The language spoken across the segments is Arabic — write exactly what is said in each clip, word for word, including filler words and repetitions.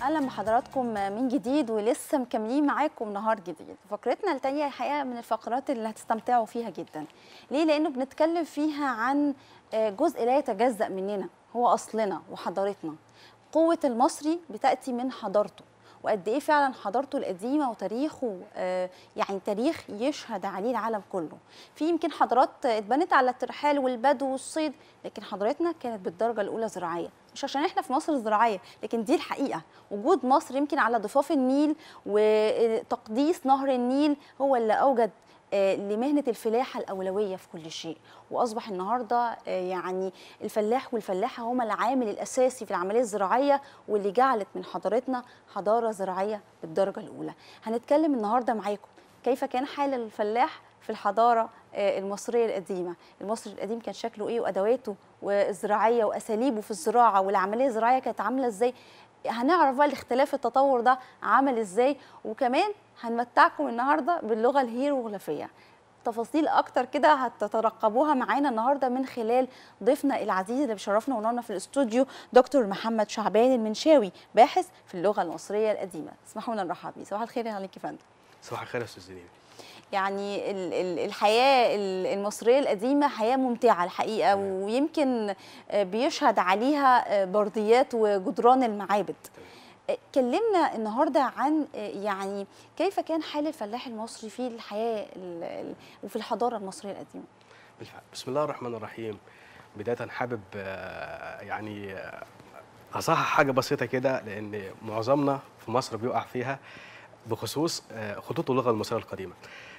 اهلا بحضراتكم من جديد ولسه مكملين معاكم نهار جديد. فقرتنا التانية الحقيقه من الفقرات اللي هتستمتعوا فيها جدا. ليه؟ لانه بنتكلم فيها عن جزء لا يتجزأ مننا، هو اصلنا وحضارتنا. قوه المصري بتاتي من حضارته، وقد ايه فعلا حضارته القديمه وتاريخه آه يعني تاريخ يشهد عليه العالم كله. في يمكن حضارات اتبنت على الترحال والبدو والصيد، لكن حضارتنا كانت بالدرجه الاولى زراعيه، مش عشان احنا في مصر زراعيه، لكن دي الحقيقه. وجود مصر يمكن على ضفاف النيل وتقديس نهر النيل هو اللي اوجد لمهنة الفلاحة الأولوية في كل شيء، وأصبح النهاردة يعني الفلاح والفلاحة هما العامل الأساسي في العملية الزراعية، واللي جعلت من حضارتنا حضارة زراعية بالدرجة الأولى. هنتكلم النهاردة معاكم كيف كان حال الفلاح في الحضارة المصرية القديمة. المصري القديم كان شكله إيه، وأدواته والزراعية وأساليبه في الزراعة والعملية الزراعية كانت عاملة إزاي. هنعرف بقى الاختلاف التطور ده عمل ازاي، وكمان هنمتعكم النهارده باللغه الهيروغليفيه. تفاصيل اكتر كده هتترقبوها معانا النهارده من خلال ضيفنا العزيز اللي بيشرفنا ونورنا في الاستوديو، دكتور محمد شعبان المنشاوي، باحث في اللغه المصريه القديمه. اسمحوا لنا نرحب بيه. صباح الخير عليك يا فندم. صباح الخير يا استاذ زينب. يعني الحياة المصرية القديمة حياة ممتعة الحقيقة، ويمكن بيشهد عليها برديات وجدران المعابد. كلمنا النهاردة عن يعني كيف كان حال الفلاح المصري في الحياة وفي الحضارة المصرية القديمة. بسم الله الرحمن الرحيم. بداية حابب يعني أصحح حاجة بسيطة كده، لأن معظمنا في مصر بيقع فيها بخصوص خطوط اللغة المصرية القديمة.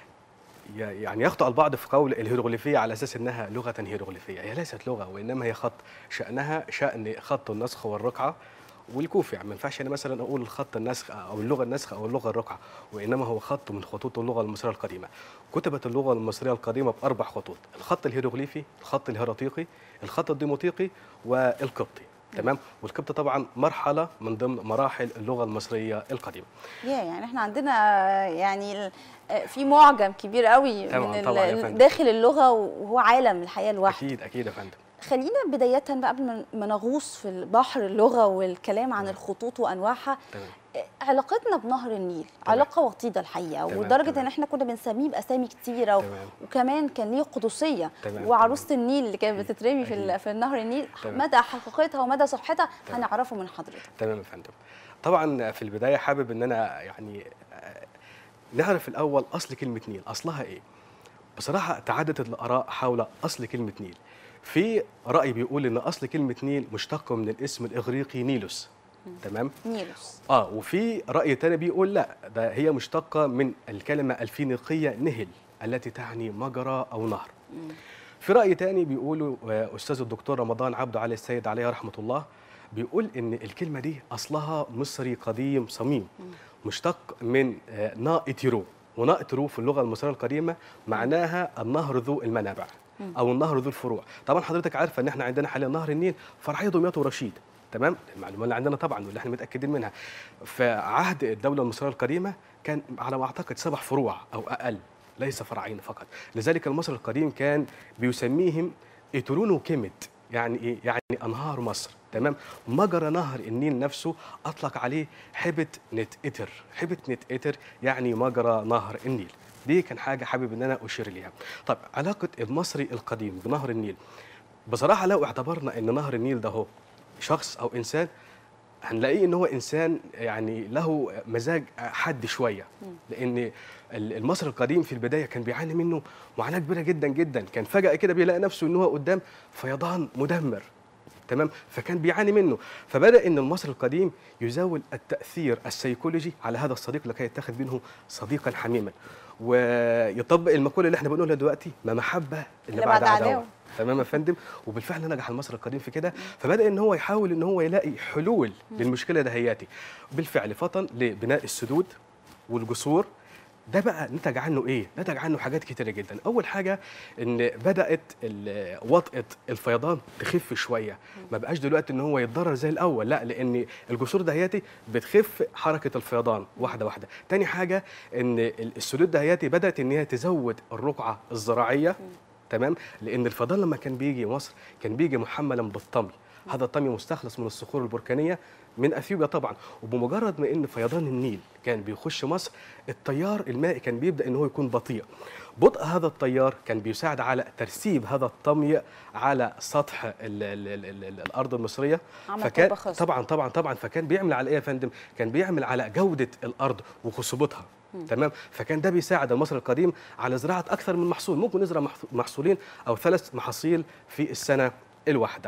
يعني يخطئ البعض في قول الهيروغليفية على أساس أنها لغة هيروغليفية. هي ليست لغة، وإنما هي خط. شأنها شأن خط النسخ والرقعة والكوف. يعني ما ينفعش أنا مثلا أقول الخط النسخ أو اللغة النسخ أو اللغة الرقعة، وإنما هو خط من خطوط اللغة المصرية القديمة. كتبت اللغة المصرية القديمة بأربع خطوط: الخط الهيروغليفي، الخط الهيراتيقي، الخط الديموطيقي، والقبطي. تمام. والقبط طبعا مرحله من ضمن مراحل اللغه المصريه القديمه. يا يعني احنا عندنا يعني في معجم كبير قوي طبعاً من طبعاً داخل اللغه، وهو عالم الحقيقه لوحده. اكيد اكيد يا فندم. خلينا بدايه بقى قبل ما نغوص في البحر اللغه والكلام عن تمام. الخطوط وانواعها. تمام. علاقتنا بنهر النيل تمام. علاقه وطيده الحقيقه، ولدرجه ان احنا كنا بنسميه باسامي كتيره، تمام. وكمان كان ليه قدسيه. تمام. وعروسه تمام. النيل اللي كانت بتترمي في في النهر النيل، تمام. مدى حقيقتها ومدى صحتها هنعرفه من حضرتك. تمام يا فندم. طبعا في البدايه حابب ان انا يعني نعرف الاول اصل كلمه نيل، اصلها ايه؟ بصراحه تعددت الاراء حول اصل كلمه نيل. في راي بيقول ان اصل كلمه نيل مشتق من الاسم الاغريقي نيلوس. تمام؟ نيلوس. اه وفي راي ثاني بيقول لا، ده هي مشتقه من الكلمه الفينيقيه نهل التي تعني مجرى او نهر. مم. في راي ثاني بيقولوا استاذ الدكتور رمضان عبده علي السيد عليه رحمه الله، بيقول ان الكلمه دي اصلها مصري قديم صميم، مم. مشتق من نائترو، ونائترو في اللغه المصريه القديمه معناها النهر ذو المنابع او النهر ذو الفروع. طبعا حضرتك عارفه ان احنا عندنا حاليا نهر النيل فرعي دمياط ورشيد. تمام؟ المعلومه اللي عندنا طبعا واللي احنا متاكدين منها. في عهد الدوله المصريه القديمه كان على ما اعتقد سبع فروع او اقل، ليس فرعين فقط. لذلك المصري القديم كان بيسميهم اترون وكيمت. يعني ايه؟ يعني انهار مصر. تمام؟ مجرى نهر النيل نفسه اطلق عليه حبة نت اتر، حبة نت اتر يعني مجرى نهر النيل. دي كان حاجه حابب ان انا اشير ليها. طب علاقه المصري القديم بنهر النيل، بصراحه لو اعتبرنا ان نهر النيل ده هو شخص او انسان، هنلاقيه ان هو انسان يعني له مزاج حاد شويه، لان المصري القديم في البدايه كان بيعاني منه معاناه كبيره جدا جدا. كان فجاه كده بيلاقي نفسه ان هو قدام فيضان مدمر. تمام؟ فكان بيعاني منه، فبدا ان المصري القديم يزاول التاثير السيكولوجي على هذا الصديق لكي يتخذ منه صديقا حميما، ويطبق المقوله اللي احنا بنقولها دلوقتي: ما محبه الا بعد عداوه. تمام يا فندم؟ وبالفعل نجح المصري القديم في كده، فبدا ان هو يحاول ان هو يلاقي حلول للمشكله دهياتي. بالفعل فطن لبناء السدود والجسور. ده بقى نتج عنه ايه؟ نتج عنه حاجات كتيره جدا. اول حاجه ان بدات وطئه الفيضان تخف شويه، ما بقاش دلوقتي ان هو يتضرر زي الاول، لا، لان الجسور دهياتي بتخف حركه الفيضان واحده واحده. تاني حاجه ان السدود دهياتي بدات ان هي تزود الرقعه الزراعيه. تمام؟ لان الفيضان لما كان بيجي مصر كان بيجي محملا بالطمي، هذا الطمي مستخلص من الصخور البركانيه من اثيوبيا طبعا. وبمجرد ما ان فيضان النيل كان بيخش مصر، التيار المائي كان بيبدا ان هو يكون بطيء. بطء هذا التيار كان بيساعد على ترسيب هذا الطمي على سطح ال ال ال ال الارض المصريه. فكان طبعا طبعا طبعا فكان بيعمل على ايه يا فندم؟ كان بيعمل على جوده الارض وخصوبتها. تمام. فكان ده بيساعد المصري القديم على زراعه اكثر من محصول، ممكن نزرع محصولين او ثلاث محاصيل في السنه الواحده.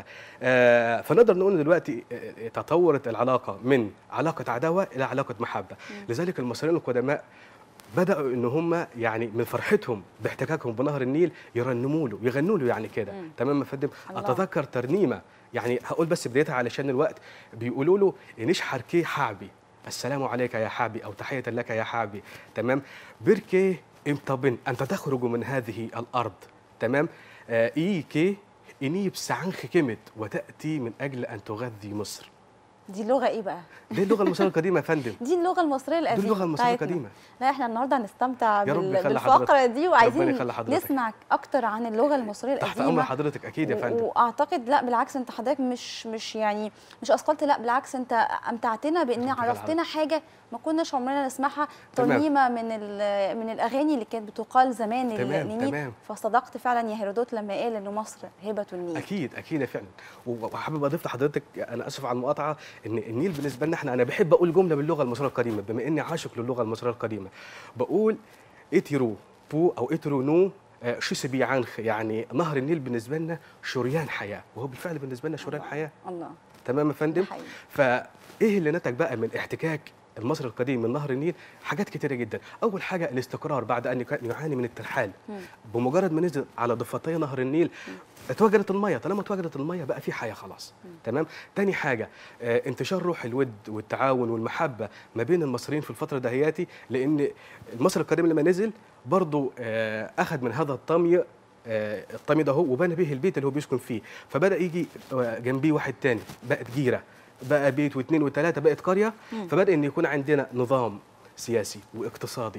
آه فنقدر نقول دلوقتي تطورت العلاقه من علاقه عداوه الى علاقه محبه. مم. لذلك المصريين القدماء بداوا ان هم يعني من فرحتهم باحتكاكهم بنهر النيل يرنموا له يغنوا له يعني كده. تمام يا فندم. اتذكر ترنيمه يعني هقول بس بدايتها علشان الوقت، بيقولوا له نشحر كي حعبي السلام عليك يا حعبي او تحيه لك يا حعبي. تمام. بركي امطبن انت تخرج من هذه الارض. تمام. آه ايكي اني بسعنخ كمت وتاتي من اجل ان تغذي مصر. دي لغه ايه بقى؟ دي اللغه المصريه القديمه يا فندم. دي اللغه المصريه القديمه. دي اللغه المصريه القديمه. لا احنا النهارده هنستمتع بالفقره دي وعايزين نسمع اكتر عن اللغه المصريه القديمه. تحت امر حضرتك اكيد يا فندم. واعتقد لا بالعكس انت حضرتك مش مش يعني مش اثقلت، لا بالعكس انت امتعتنا بان عرفتنا حاجه ما كناش عمرنا نسمعها، ترنيمه من من الاغاني اللي كانت بتقال زمان للنيل. فصدقت فعلا يا هيرودوت لما قال ان مصر هبه النيل. اكيد اكيد يا فعلا. وحابب اضيف لحضرتك، انا اسف على المقاطعه، ان النيل بالنسبه لنا احنا، انا بحب اقول جمله باللغه المصريه القديمه بما اني عاشق للغه المصريه القديمه. بقول اتيرو بو او اتيرو نو شيسبي عنخ، يعني نهر النيل بالنسبه لنا شريان حياه، وهو بالفعل بالنسبه لنا شريان حياه. الله. تمام يا فندم. فايه اللي نتج بقى من احتكاك المصري القديم من نهر النيل؟ حاجات كتيره جدا. اول حاجه الاستقرار بعد ان كان يعاني من الترحال. مم. بمجرد ما نزل على ضفتي نهر النيل مم. اتوجدت الميه، طالما اتوجدت الميه بقى في حياه خلاص. مم. تمام. تاني حاجه آه انتشار روح الود والتعاون والمحبه ما بين المصريين في الفتره دهياتي، لان المصري القديم لما نزل برضه آه اخذ من هذا الطمي آه الطمي ده هو وبنى به البيت اللي هو بيسكن فيه، فبدا يجي جنبيه واحد تاني، بقت جيره، بقى بيت واثنين وثلاثه، بقت قريه. مم. فبدا ان يكون عندنا نظام سياسي واقتصادي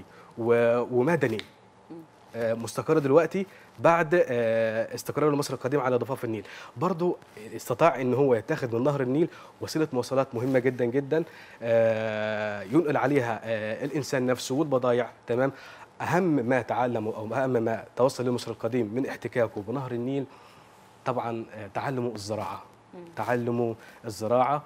ومدني مستقر دلوقتي بعد استقرار مصر القديم على ضفاف النيل. برضو استطاع ان هو يتخذ من نهر النيل وسيله مواصلات مهمه جدا جدا ينقل عليها الانسان نفسه والبضائع. تمام. اهم ما تعلموا او اهم ما توصل لمصر القديم من احتكاكه بنهر النيل طبعا تعلموا الزراعه. تعلموا الزراعه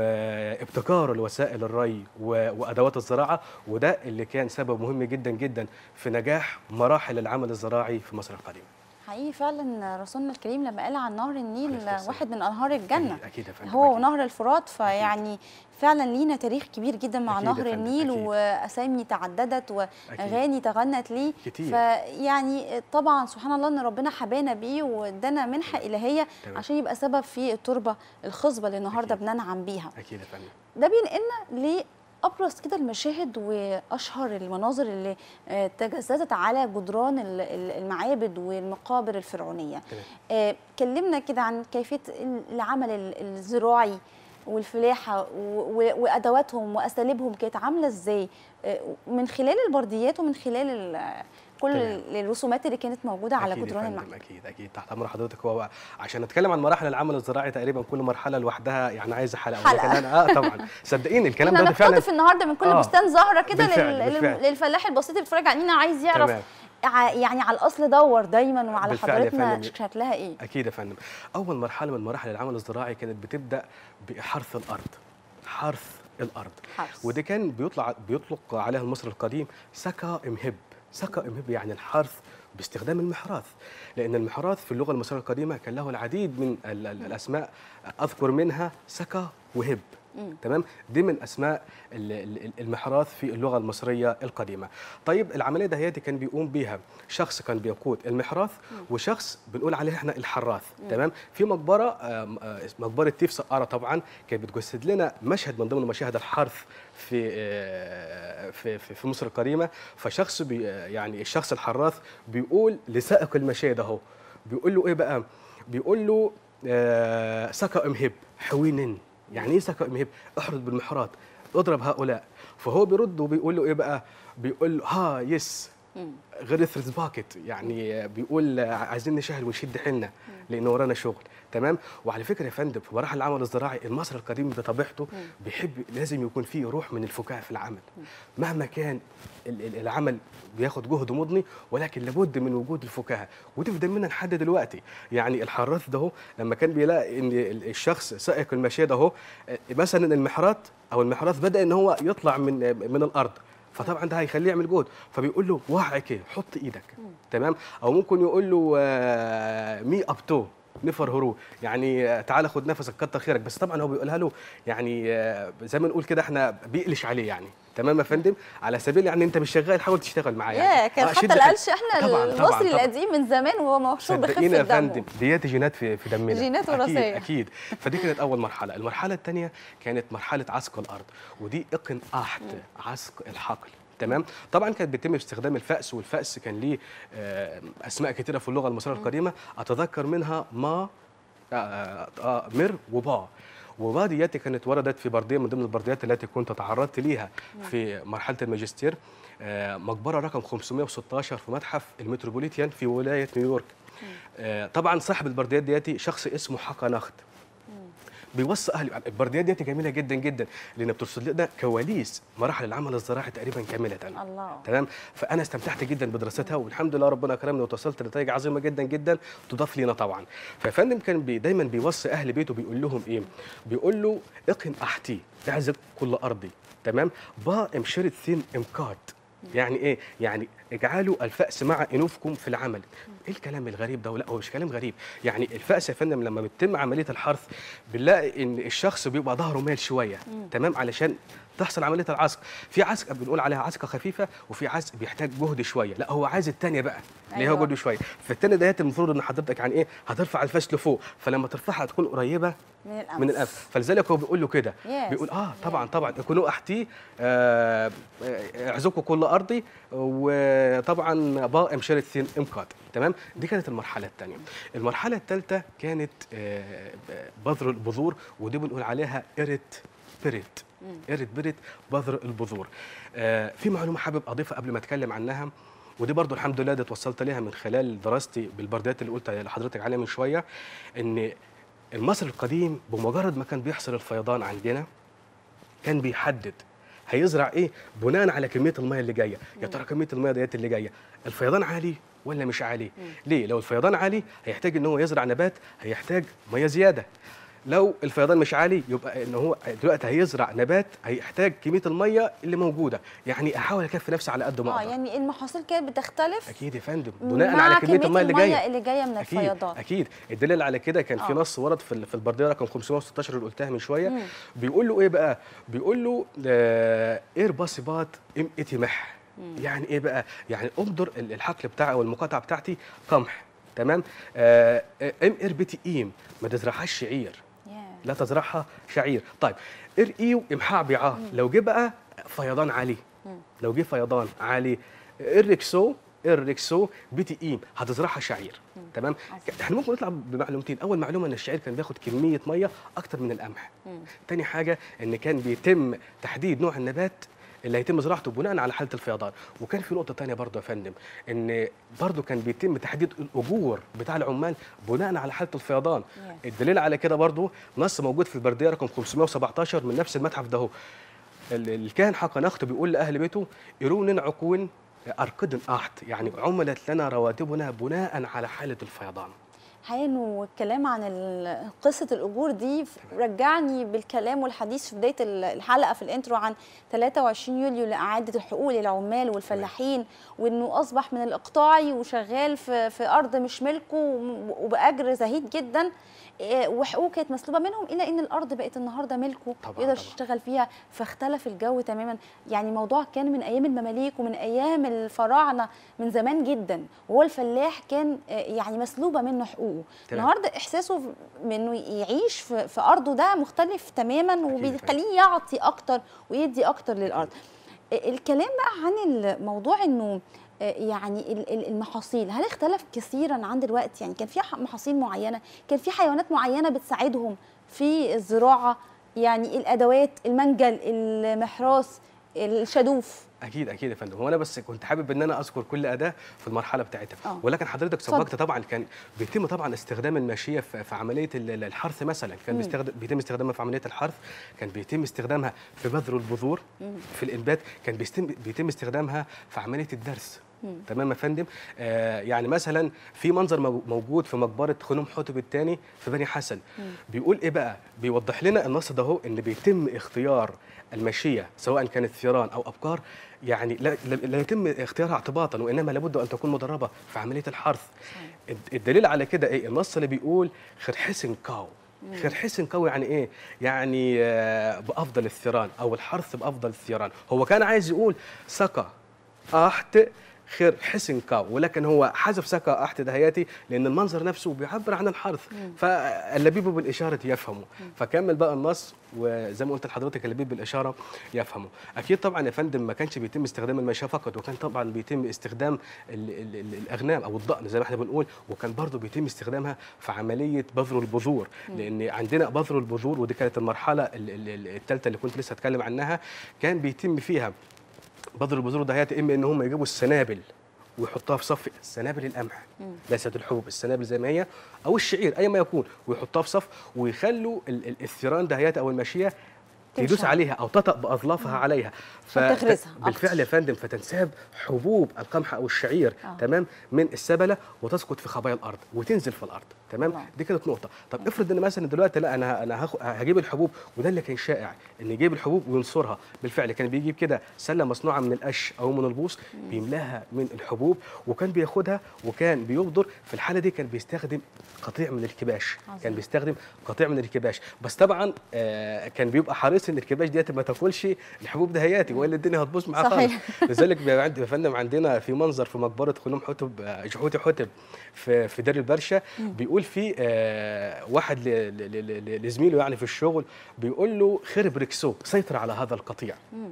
وابتكار الوسائل الري وادوات الزراعه، وده اللي كان سبب مهم جدا جدا في نجاح مراحل العمل الزراعي في مصر القديمه. حقيقي فعلا رسولنا الكريم لما قال عن نهر النيل واحد من انهار الجنه. أكيد أكيد يا فندم. هو ونهر الفرات، فيعني أكيد. فعلا لينا تاريخ كبير جدا مع نهر النيل، أكيد. واسامي تعددت واغاني تغنت ليه كتير. فيعني طبعا سبحان الله ان ربنا حبانا بيه وادانا منحه الهيه تمام. عشان يبقى سبب في التربه الخصبه اللي النهارده بننعم بيها. اكيد يا فندم. ده بينقلنا ل ابرز كده المشاهد واشهر المناظر اللي تجسدت على جدران المعابد والمقابر الفرعونيه. آه كلمنا كده عن كيفيه العمل الزراعي والفلاحه وادواتهم واساليبهم كانت عامله ازاي من خلال البرديات ومن خلال كل الرسومات اللي كانت موجوده على جدران المعبد. اكيد اكيد تحت امر حضرتك. هو عشان نتكلم عن مراحل العمل الزراعي تقريبا كل مرحله لوحدها يعني عايزه حلقه. حلقه لكن انا اه طبعا صدقيني الكلام ده فعلا بنقتطف النهارده من كل آه بستان زهره كده للفلاح البسيط اللي بيتفرج علينا عايز يعرف تمام. يعني على الاصل دور دايما وعلى حضرتنا شكلها ايه. اكيد يا فندم. اول مرحله من مراحل العمل الزراعي كانت بتبدا بحرث الارض. حرث الارض حرث. وده كان بيطلع بيطلق عليها المصري القديم سكا امهب. سكا امهب يعني الحرث باستخدام المحراث، لان المحراث في اللغه المصريه القديمه كان له العديد من الاسماء، اذكر منها سكا وهب. تمام. دي من اسماء المحراث في اللغه المصريه القديمه. طيب العمليه دهياتي كان بيقوم بيها شخص كان بيقود المحراث وشخص بنقول عليه احنا الحراث. تمام. في مقبره مقبره تيف سقاره طبعا كانت بتجسد لنا مشهد من ضمن مشاهد الحرث في في في مصر القديمه. فشخص بي يعني الشخص الحراث بيقول لسائق المشاة اهو، بيقول له ايه بقى؟ بيقول له آه سكا امهب حوينن. يعني ايه سكا امهب؟ احرد بالمحراث، اضرب هؤلاء. فهو بيرد وبيقول له ايه بقى؟ بيقول له ها يس غير الثريز باكت، يعني بيقول عايزين نشهر ونشد حيلنا لان ورانا شغل. تمام. وعلى فكره يا فندم في مراحل العمل الزراعي المصري القديم بطبيعته بيحب لازم يكون فيه روح من الفكاهه في العمل، مهما كان العمل بياخد جهد مضني، ولكن لابد من وجود الفكاهه، ودي في دمنا لحد دلوقتي. يعني الحراث ده هو لما كان بيلاقي ان الشخص سائق الماشيه ده هو مثلا المحراث او المحراث بدا ان هو يطلع من من الارض، فطبعا ده هيخليه يعمل جهد، فبيقول له وعي كده حط ايدك. تمام. او ممكن يقول له مي اب تو نفر هرو، يعني تعالى خد نفسك كتر خيرك، بس طبعا هو بيقولها له يعني زي ما نقول كده احنا بيقلش عليه يعني. تمام يا فندم، على سبيل يعني انت مش شغال حاول تشتغل معايا يعني. يعني. كان حتى القلش احنا المصري القديم من زمان وهو مشهور بخفه الدم. يا فندم فندم ديات جينات في في دمنا، جينات وراثيه. اكيد اكيد. فدي كانت اول مرحله. المرحله الثانيه كانت مرحله عسق الارض، ودي اقن احت عسق الحقل. تمام. طبعا كانت بيتم استخدام الفأس، والفأس كان ليه اسماء كثيره في اللغه المصريه القديمه، اتذكر منها ما آه آه مر وبا. وبا دياتي كانت وردت في برديه من ضمن البرديات التي كنت تعرضت ليها في مرحله الماجستير، آه مقبره رقم خمسمائة وستة عشر في متحف المتروبوليتان في ولايه نيويورك. آه طبعا صاحب البرديات دياتي شخص اسمه حقنخت، بيوصي اهل البرديات دياتي جميله جدا جدا لان بترصد لنا كواليس مراحل العمل الزراعي تقريبا كامله. الله. تمام. فانا استمتعت جدا بدراستها، والحمد لله ربنا كرمني وتوصلت لنتائج عظيمه جدا جدا تضاف لينا طبعا. ففندم كان بي دايما بيوصي اهل بيته بيقول لهم ايه؟ بيقول له اقن احتي اعزب كل ارضي. تمام. با امشرت ثين امكاد، يعني ايه؟ يعني اجعلوا الفأس مع انوفكم في العمل. ايه الكلام الغريب ده؟ لا هو مش كلام غريب، يعني الفأس يا فندم لما بتتم عمليه الحرث بنلاقي ان الشخص بيبقى ظهره مايل شويه. تمام. علشان تحصل عمليه العسق. في عسق بنقول عليها عسقه خفيفه، وفي عسق بيحتاج جهد شويه، لا هو عايز الثانيه بقى اللي أيوة. هو جهد شويه. فالثانيه ديت المفروض ان حضرتك يعني ايه؟ هترفع الفأس لفوق، فلما ترفعها تكون قريبه من الأنف. من الأنف، فلذلك هو بيقول له كده. بيقول اه طبعا yes. طبعا كونوا احتي آه اعزقوا كل ارضي، وطبعا با امشرت ثين امكاد. تمام. دي كانت المرحله الثانيه. المرحله الثالثه كانت آه بذر البذور، ودي بنقول عليها ايرت بيريت. ايرت بيريت بذر البذور. آه في معلومه حابب اضيفها قبل ما اتكلم عنها، ودي برضو الحمد لله دي اتوصلت ليها من خلال دراستي بالبرديات اللي قلت لحضرتك عليها من شويه، ان المصري القديم بمجرد ما كان بيحصل الفيضان عندنا كان بيحدد هيزرع ايه بناء على كميه الميه اللي جايه. يا ترى كميه الميه ديت اللي جايه الفيضان عالي ولا مش عالي؟ ليه؟ لو الفيضان عالي هيحتاج ان هو يزرع نبات هيحتاج ميه زياده. لو الفيضان مش عالي يبقى ان هو دلوقتي هيزرع نبات هيحتاج كميه الميه اللي موجوده، يعني احاول اكفي نفسي على قد ما اقدر. اه يعني المحاصيل كانت بتختلف اكيد يا فندم بناء على كميه الميه اللي جايه اللي جايه من أكيد الفيضان. اكيد. الدليل على كده كان في نص ورد في في البرديه رقم خمسمائة وستة عشر اللي قلتها من شويه. مم. بيقول له ايه بقى؟ بيقول له اير باسيبات ام اتمح. يعني ايه بقى؟ يعني امدر الحقل بتاعي او المقاطعه بتاعتي قمح. تمام. آه ام ار بتي ايم ما تزرعهاش شعير، لا تزرعها شعير. طيب ارقيو امحاع بيعاه. لو جه بقى فيضان عالي، لو جه فيضان عالي الركسو الركسو بتي ايم هتزرعها شعير. تمام. احنا ممكن نطلع بمعلومتين. اول معلومه ان الشعير كان بياخد كميه ميه اكتر من القمح. تاني حاجه ان كان بيتم تحديد نوع النبات اللي هيتم زراعته بناء على حاله الفيضان. وكان في نقطه ثانيه برضه يا فندم، ان برضه كان بيتم تحديد الاجور بتاع العمال بناء على حاله الفيضان. yeah. الدليل على كده برضه نص موجود في البرديه رقم خمسمائة وسبعة عشر من نفس المتحف ده. هو الكاهن حقنخت بيقول لاهل بيته يرون عقون ارقد احت، يعني عملت لنا رواتبنا بناء على حاله الفيضان. حقيقة والكلام عن قصة الأجور دي رجعني بالكلام والحديث في بداية الحلقة في الانترو عن ثلاثة وعشرين يوليو لإعادة الحقوق للعمال والفلاحين، وإنه أصبح من الإقطاعي وشغال في في أرض مش ملكه وبأجر زهيد جدا، وحقوقه كانت مسلوبه منهم، الى ان الارض بقت النهارده ملكه يقدر يشتغل فيها. فاختلف الجو تماما. يعني الموضوع كان من ايام المماليك ومن ايام الفراعنه من زمان جدا، وهو الفلاح كان يعني مسلوبه منه حقوقه. النهارده احساسه انه يعيش في, في ارضه ده مختلف تماما، وبيخليه يعطي اكتر ويدي اكتر للارض. الكلام بقى عن الموضوع انه يعني المحاصيل هل اختلف كثيرا عن دلوقتي؟ يعني كان في محاصيل معينه، كان في حيوانات معينه بتساعدهم في الزراعه، يعني الادوات، المنجل، المحراث، الشادوف. اكيد اكيد يا فندم. هو انا بس كنت حابب ان انا اذكر كل اداه في المرحله بتاعتها. أوه. ولكن حضرتك سبقت طبعا كان بيتم طبعا استخدام الماشيه في في عمليه الحرث مثلا، كان بيستخدم بيتم استخدامها في عمليه الحرث، كان بيتم استخدامها في بذر البذور، مم. في الانبات، كان بيتم بيتم استخدامها في عمليه الدرس. مم. تمام يا فندم. آه يعني مثلا في منظر موجود في مقبره خنوم حتب الثاني في بني حسن. مم. بيقول ايه بقى؟ بيوضح لنا النص ده اهو ان بيتم اختيار الماشيه سواء كانت ثيران او ابقار، يعني لا, لا يتم اختيارها اعتباطا، وانما لابد ان تكون مدربه في عمليه الحرث. مم. الدليل على كده ايه؟ النص اللي بيقول خرحسن كاو. خرحسن كاو يعني ايه؟ يعني آه بافضل الثيران او الحرث بافضل الثيران. هو كان عايز يقول سقى احت خير حسن كاو، ولكن هو حذف سكا احت دهياتي لان المنظر نفسه بيعبر عن الحرث، فاللبيب بالاشاره يفهمه. فكمل بقى النص، وزي ما قلت لحضرتك اللبيب بالاشاره يفهمه. اكيد طبعا يا فندم ما كانش بيتم استخدام الماشيه فقط، وكان طبعا بيتم استخدام ال ال ال الاغنام او الضأن زي ما احنا بنقول، وكان برضه بيتم استخدامها في عمليه بذر البذور، لان عندنا بذر البذور ودي كانت المرحله الثالثه اللي كنت لسه اتكلم عنها، كان بيتم فيها بذر البذور دهيات اما ان هم يجيبوا السنابل ويحطوها في صف، سنابل القمح ليست الحبوب، السنابل زي ما هي او الشعير اي ما يكون، ويحطوها في صف ويخلوا الثيران دهيات او الماشيه تدوس عليها او تطأ باظلافها مم. عليها فتغرزها بالفعل يا فندم، فتنساب حبوب القمح او الشعير آه. تمام من السبله وتسقط في خبايا الارض وتنزل في الارض. تمام آه. دي كانت نقطه. طب مم. افرض ان مثلا دلوقتي لا انا انا هجيب الحبوب، وده اللي كان شائع ان يجيب الحبوب وينصرها. بالفعل كان بيجيب كده سله مصنوعه من القش او من البوص، بيملاها من الحبوب وكان بياخدها وكان بيبذر. في الحاله دي كان بيستخدم قطيع من الكباش، عظيم. كان بيستخدم قطيع من الكباش، بس طبعا آه كان بيبقى حريص ان الكباش ديت ما تاكلش الحبوب دهياتي والا الدنيا هتبوظ معاه خالص. لذلك يا فندم عندنا في منظر في مقبره خنوم حتب جحوتي حتب في في دير البرشه، بيقول في آه واحد لزميله يعني في الشغل بيقول له خرب ركسو سيطر على هذا القطيع.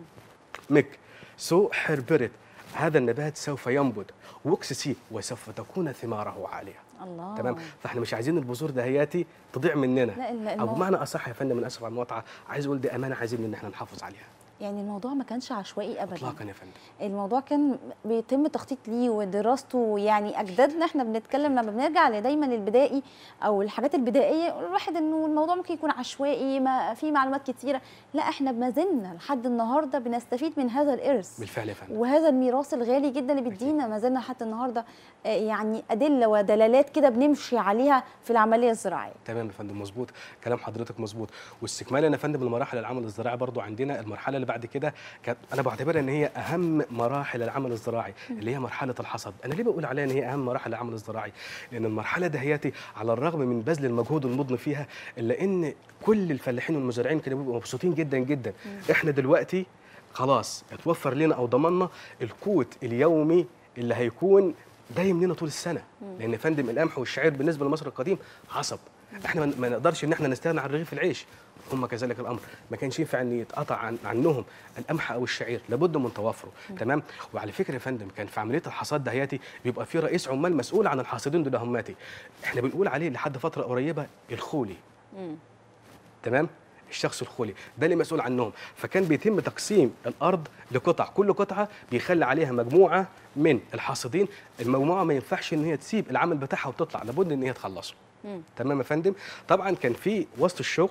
مك سو حربرت هذا النبات سوف ينبت وكسسي وسوف تكون ثماره عاليه. الله. تمام. فاحنا مش عايزين البذور دهياتي تضيع مننا، لا او بمعنى اصح يا فندم من اسف على المقاطعه، عايز اقول دي امانه عايزين ان احنا نحافظ عليها. يعني الموضوع ما كانش عشوائي ابدا اطلاقا يا فندم، الموضوع كان بيتم تخطيط ليه ودراسته. يعني اجدادنا احنا بنتكلم لما بنرجع دايما للبدائي او الحاجات البدائيه، الواحد انه الموضوع ممكن يكون عشوائي ما في معلومات كتيره، لا احنا ما زلنا لحد النهارده بنستفيد من هذا الارث بالفعل يا فندم، وهذا الميراث الغالي جدا اللي بيدينا ما زلنا حتى النهارده يعني ادله ودلالات كده بنمشي عليها في العمليه الزراعيه. تمام يا فندم، مظبوط كلام حضرتك مظبوط. واستكمالا يا فندم لمراحل العمل الزراعي برضو عندنا المرحله اللي بعد كده كانت انا بعتبرها ان هي اهم مراحل العمل الزراعي، اللي هي مرحله الحصد. انا ليه بقول عليها ان هي اهم مراحل العمل الزراعي؟ لان المرحله دهياتي على الرغم من بذل المجهود المضني فيها، الا ان كل الفلاحين والمزارعين كانوا بيبقوا مبسوطين جدا جدا. احنا دلوقتي خلاص اتوفر لنا او ضمننا القوت اليومي اللي هيكون دايم لنا طول السنه، لان يا فندم القمح والشعير بالنسبه لمصر القديم عصب، احنا ما نقدرش ان احنا نستغنى عن رغيف العيش، هم كذلك الامر، ما كانش ينفع ان يتقطع عن عنهم القمح او الشعير، لابد من توافره. تمام. وعلى فكره يا فندم كان في عمليه الحصاد دهياتي بيبقى في رئيس عمال مسؤول عن الحاصدين دول هماتي، احنا بنقول عليه لحد فتره قريبه الخولي. مم. تمام، الشخص الخولي ده اللي مسؤول عنهم. فكان بيتم تقسيم الارض لقطع، كل قطعه بيخلي عليها مجموعه من الحاصدين، المجموعه ما ينفعش ان هي تسيب العمل بتاعها وتطلع، لابد ان هي تخلصه. مم. تمام يا فندم. طبعا كان في وسط الشغل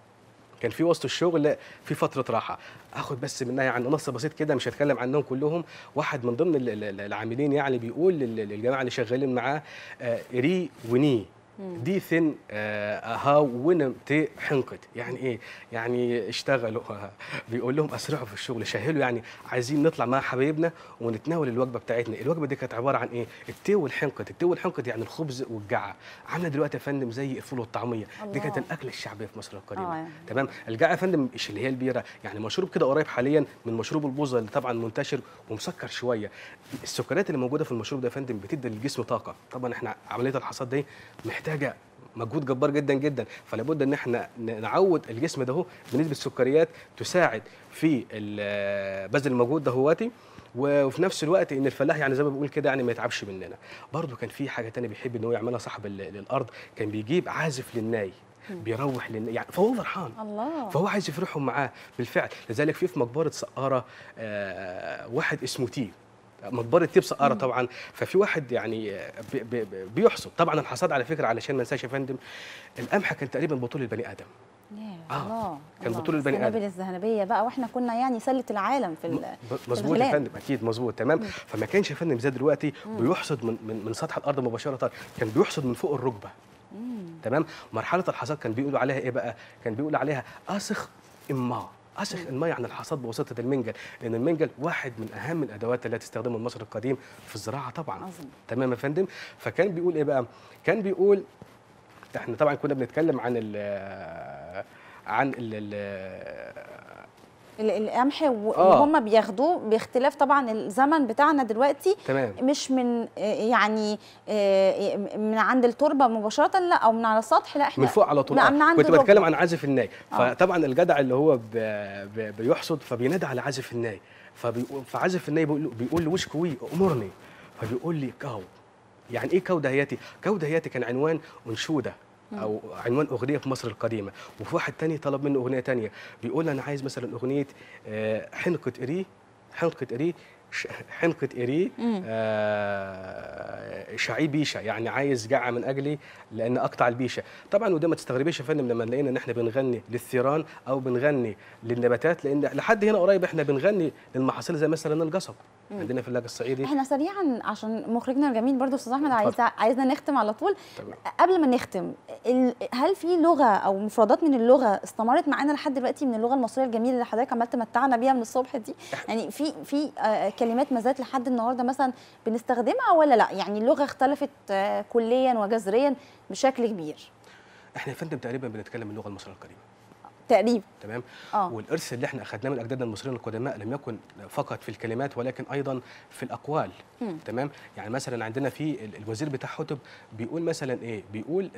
كان في وسط الشغل في فتره راحه، اخد بس منها يعني نص بسيط كده، مش هتكلم عنهم كلهم. واحد من ضمن العاملين يعني بيقول للجماعه اللي شغالين معاه ري وني دي ثن ها ونم تي حنقت، يعني ايه؟ يعني اشتغلوا بيقول لهم اسرعوا في الشغل، شهلوا، يعني عايزين نطلع مع حبايبنا ونتناول الوجبه بتاعتنا. الوجبه دي كانت عباره عن ايه؟ التي والحنقت. التي والحنقت يعني الخبز والجعه، عامله دلوقتي يا فندم زي الفول والطعميه، دي كانت الاكله الشعبيه في مصر القديمه. آه. تمام. الجعه يا فندم مش اللي هي البيره، يعني مشروب كده قريب حاليا من مشروب البوظه اللي طبعا منتشر ومسكر شويه. السكريات اللي موجوده في المشروب ده يا فندم بتدي للجسم طاقه، طبعا احنا عمليه الحصاد دي محتاجه مجهود جبار جدا جدا، فلا بد ان احنا نعود الجسم ده بنسبه سكريات تساعد في بذل المجهود دهواتي، وفي نفس الوقت ان الفلاح يعني زي ما بقول كده يعني ما يتعبش مننا. برضه كان في حاجه ثانيه بيحب ان هو يعملها صاحب الارض، كان بيجيب عازف للناي. بيروح للن... يعني فهو فرحان الله. فهو عايز يفرحهم معاه بالفعل. لذلك في في مقبره سقاره آه واحد اسمه تي، مقبره تي بسقاره طبعا. ففي واحد يعني بي بي بيحصد طبعا الحصاد على فكره، علشان ما ننساش يا فندم القمح كان تقريبا بطول البني ادم. آه. الله. كان بطول البني ادم. السنابل الذهبيه بقى، واحنا كنا يعني سله العالم في مظبوط يا فندم، اكيد مظبوط تمام. مم. فما كانش يا فندم زي دلوقتي بيحصد من, من من سطح الارض مباشره، كان بيحصد من فوق الركبه. مم. تمام. مرحله الحصاد كان بيقولوا عليها ايه بقى؟ كان بيقولوا عليها اسخ اما اسخ الماء، يعني الحصاد بواسطه المنجل، لان المنجل واحد من اهم الادوات التي تستخدمها المصري القديم في الزراعه طبعا. عظيم. تمام يا فندم. فكان بيقول ايه بقى؟ كان بيقول احنا طبعا كنا بنتكلم عن ال عن ال القمح وهم بياخدوه باختلاف طبعا الزمن بتاعنا دلوقتي. تمام. مش من يعني من عند التربه مباشره، لا، او من على السطح، لا، احنا من فوق على طول. آه. كنت بتكلم عن عازف الناي. آه. فطبعا الجدع اللي هو بيحصد فبينادي على عازف الناي، فعازف الناي بيقول بيقول له وش كوي امرني، فبيقول لي كاو. يعني ايه كاو دهياتي؟ كاو دهياتي كان عنوان انشوده او عنوان اغنيه في مصر القديمه. وفي واحد تاني طلب منه اغنيه تانيه، بيقول انا عايز مثلا اغنيه حنقه اري حنقه اري حنقه اري آه شعي بيشه، يعني عايز جعه من اجلي لان اقطع البيشه. طبعا وده ما تستغربيش يا فندم لما لقينا ان احنا بنغني للثيران او بنغني للنباتات، لان لحد هنا قريب احنا بنغني للمحاصيل زي مثلا القصب عندنا في اللاج الصعيدي. احنا سريعا عشان مخرجنا الجميل برضو استاذ احمد عايز عايزنا نختم على طول. طبعا. قبل ما نختم، هل في لغه او مفردات من اللغه استمرت معانا لحد دلوقتي من اللغه المصريه الجميله اللي حضرتك عمال تمتعنا بيها من الصبح دي؟ يعني في في كلمات ما زالت لحد النهارده مثلا بنستخدمها ولا لا؟ يعني اللغه اختلفت كليا وجذريا بشكل كبير. احنا يا فندم تقريبا بنتكلم اللغه المصريه القديمه تقريبا. تمام. آه. والارث اللي احنا اخذناه من اجدادنا المصريين القدماء لم يكن فقط في الكلمات ولكن ايضا في الاقوال. مم. تمام. يعني مثلا عندنا في الوزير بتاع حتب بيقول مثلا ايه؟ بيقول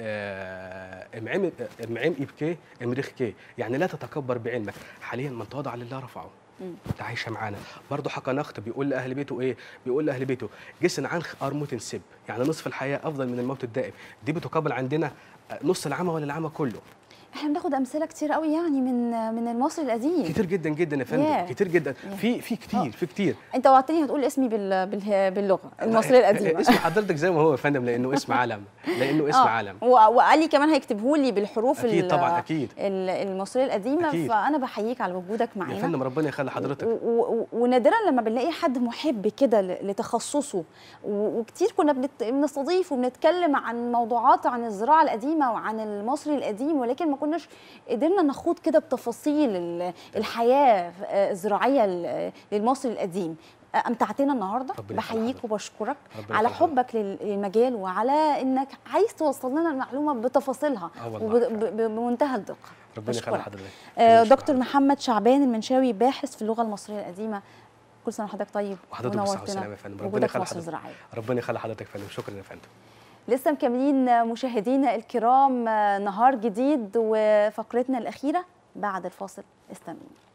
امعم امعم ابكي امرخكي، يعني لا تتكبر بعلمك، حاليا من تواضع لله رفعه. ده عايشه معانا. برضه حكى نخت بيقول لاهل بيته ايه؟ بيقول لاهل بيته جسن عنخ ارموت سب، يعني نصف الحياه افضل من الموت الدائم. دي بتقابل عندنا نص العمى ولا العمى كله. احنا بناخد امثله كتير قوي يعني من من المصري القديم. كتير جدا جدا يا فندم. yeah. كتير جدا. yeah. في في كتير أوه. في كتير. انت وعدتني هتقول اسمي بال باللغه المصريه القديمه. اسم حضرتك زي ما هو يا فندم، لانه اسم علم، لانه اسم علم. وقال لي كمان هيكتبه لي بالحروف اكيد طبعا اكيد المصريه القديمه. أكيد. فانا بحييك على وجودك معانا يا فندم، ربنا يخلي حضرتك. ونادرا لما بنلاقي حد محب كده لتخصصه، وكتير كنا بنستضيف وبنتكلم عن موضوعات عن الزراعه القديمه وعن المصري القديم، ولكن ما كناش قدرنا نخوض كده بتفاصيل الحياه الزراعيه للمصري القديم. امتعتنا النهارده. بحييك وبشكرك على حبك للمجال وعلى انك عايز توصل لنا المعلومه بتفاصيلها وبمنتهى الدقه. ربنا يخلي حضرتك. دكتور محمد شعبان المنشاوي، باحث في اللغه المصريه القديمه، كل سنه وحضرتك طيب. وحضرتك بالصحه والسلامه يا فندم. ربنا يخلي حضرتك. ربنا يخلي حضرتك يا فندم. شكرا يا فندم. لسه مكملين مشاهدينا الكرام نهار جديد وفقرتنا الأخيرة بعد الفاصل. استنونا.